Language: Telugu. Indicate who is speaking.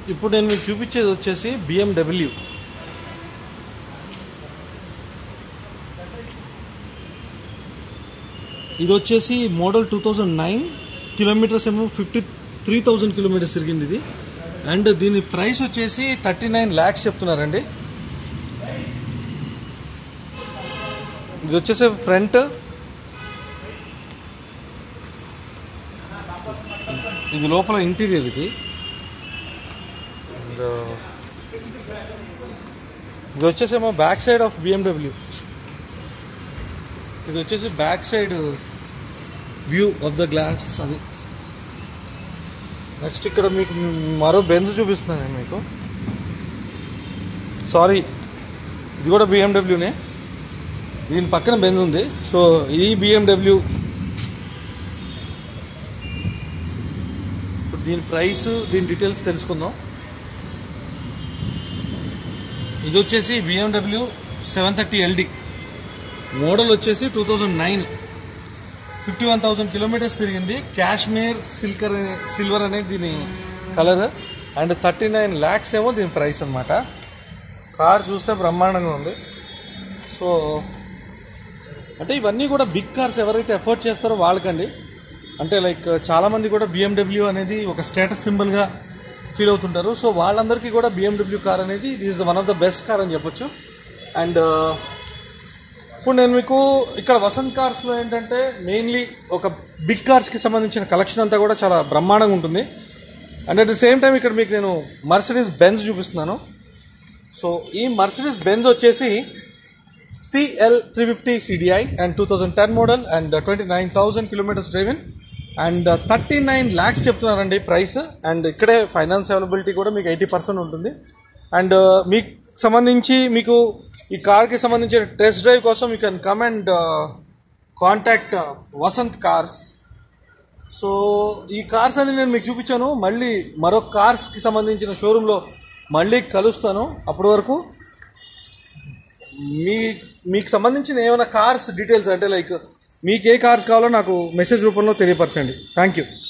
Speaker 1: ఇప్పుడు నేను మీకు చూపించేది వచ్చేసి BMW. ఇది వచ్చేసి మోడల్ 2009, కిలోమీటర్స్ ఏమో 53,000 కిలోమీటర్స్ తిరిగింది ఇది. అండ్ దీని ప్రైస్ వచ్చేసి 39 lakhs చెప్తున్నారండి. ఇది వచ్చేసి ఫ్రంట్, ఇది లోపల ఇంటీరియర్ ఇది. ఇది వచ్చేసేమో బ్యాక్ సైడ్ ఆఫ్ BMW. ఇది వచ్చేసి back side view of the glass అది. నెక్స్ట్ ఇక్కడ మీకు మరో బెంజ్ చూపిస్తున్నాను నేను మీకు. సారీ, ఇది కూడా BMWనే. దీని పక్కన బెంజ్ ఉంది. సో ఇది BMW. ఇప్పుడు దీని ప్రైస్, దీని డీటెయిల్స్ తెలుసుకుందాం. ఇది వచ్చేసి BMW 730 LD, మోడల్ వచ్చేసి 2009, 51,000 కిలోమీటర్స్ తిరిగింది. కాశ్మీర్ సిల్వర్ అనేది దీని కలర్. అండ్ 39 lakhs ఏమో దీని ప్రైస్ అనమాట. కార్ చూస్తే బ్రహ్మాండంగా ఉంది. సో అంటే ఇవన్నీ కూడా బిగ్ కార్స్ ఎవరైతే ఎఫోర్డ్ చేస్తారో వాళ్ళకండి. అంటే లైక్ చాలామంది కూడా BMW అనేది ఒక స్టేటస్ సింబల్గా ఫీల్ అవుతుంటారు. సో వాళ్ళందరికీ కూడా BMW కార్ అనేది ఇది is one of the best car అని చెప్పొచ్చు. అండ్ ఇప్పుడు నేను మీకు ఇక్కడ వసంత్ కార్స్లో ఏంటంటే మెయిన్లీ ఒక బిగ్ కార్స్కి సంబంధించిన కలెక్షన్ అంతా కూడా చాలా బ్రహ్మాండంగా ఉంటుంది. And at the same time ఇక్కడ మీకు నేను మర్సిడీస్ బెంజ్ చూపిస్తున్నాను. సో ఈ మర్సిడీస్ బెంజ్ వచ్చేసి CL 350 CDI and 2010 model and 29,000 kilometres driven and 39 lakhs చెప్తున్నారండి ప్రైస్. అండ్ ఇక్కడే ఫైనాన్స్ అవైలబిలిటీ కూడా మీకు 80% ఉంటుంది. అండ్ మీకు సంబంధించి మీకు ఈ కార్కి సంబంధించిన టెస్ట్ డ్రైవ్ కోసం you can come and contact Vasanth cars. So ఈ కార్స్ అని నేను మీకు చూపించాను. మళ్ళీ మరో కార్స్కి సంబంధించిన షోరూంలో మళ్ళీ కలుస్తాను. అప్పటి వరకు మీకు సంబంధించిన ఏమైనా కార్స్ డీటెయిల్స్ అంటే లైక్ మీకు ఏ కార్స్ కావాలో నాకు మెసేజ్ రూపంలో తెలియపరచండి. Thank you.